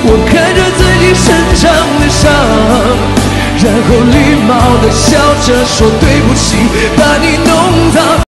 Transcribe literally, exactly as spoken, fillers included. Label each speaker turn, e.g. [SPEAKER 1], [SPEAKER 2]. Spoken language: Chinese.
[SPEAKER 1] 我看着自己身上的伤，然后礼貌地笑着说对不起，把你弄脏。